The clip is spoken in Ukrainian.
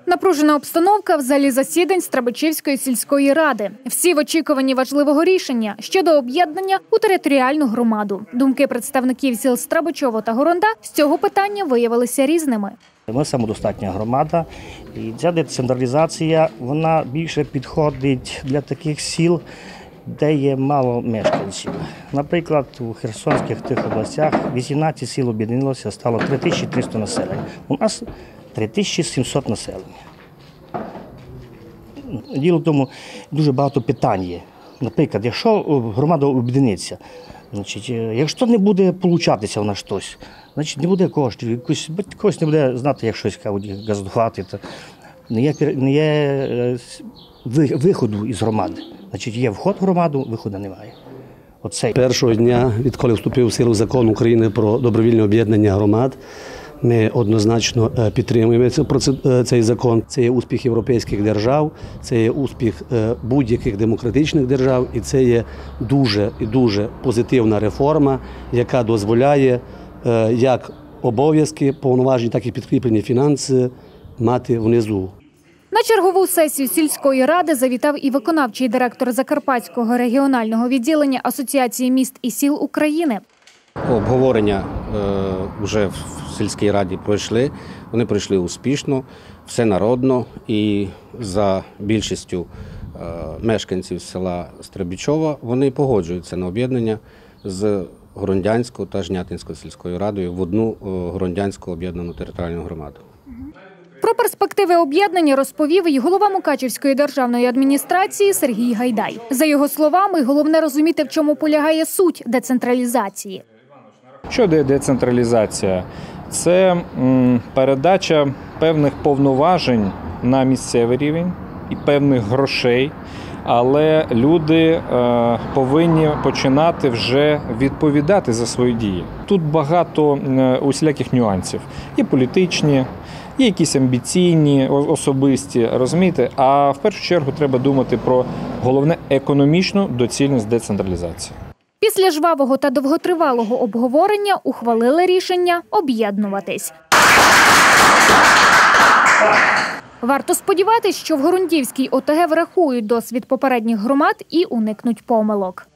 Напружена обстановка в залі засідань Стребичівської сільської ради. Всі в очікуванні важливого рішення щодо об'єднання у територіальну громаду. Думки представників сіл Стребичово та Горонда з цього питання виявилися різними. Ми самодостатня громада, і ця децентралізація, вона більше підходить для таких сіл, де є мало мешканців. Наприклад, у Херсонських тих областях 18 сіл об'єдналося, стало 3300 населення. У нас 3700 населення. Діло в тому, дуже багато питань є. Наприклад, якщо громада об'єдниться, якщо не буде получатися в нас щось, значить не буде коштів, когось не буде знати, як щось газдувати. Не є виходу із громади. Значить, є вход в громаду, виходу немає. Першого дня, відколи вступив в силу закон України про добровільне об'єднання громад, ми однозначно підтримуємо цей закон. Це є успіх європейських держав, це є успіх будь-яких демократичних держав, і це є дуже позитивна реформа, яка дозволяє як обов'язки, повноваження, так і підкріплені фінанси мати внизу. На чергову сесію сільської ради завітав і виконавчий директор Закарпатського регіонального відділення Асоціації міст і сіл України. Обговорення вже в сільській раді пройшли, вони пройшли успішно, всенародно, і за більшістю мешканців села Стребичова вони погоджуються на об'єднання з Горондянською та Жнятинською сільською радою в одну Горондянську об'єднану територіальну громаду. Про перспективи об'єднання розповів і голова Мукачівської державної адміністрації Сергій Гайдай. За його словами, головне розуміти, в чому полягає суть децентралізації. Що є децентралізація? Це передача певних повноважень на місцевий рівень і певних грошей, але люди повинні починати вже відповідати за свої дії. Тут багато усіляких нюансів. Є політичні, є якісь амбіційні, особисті, розумієте? А в першу чергу треба думати про головне економічну доцільність децентралізації. Після жвавого та довготривалого обговорення ухвалили рішення об'єднуватись. Варто сподіватись, що в Горондівській ОТГ врахують досвід попередніх громад і уникнуть помилок.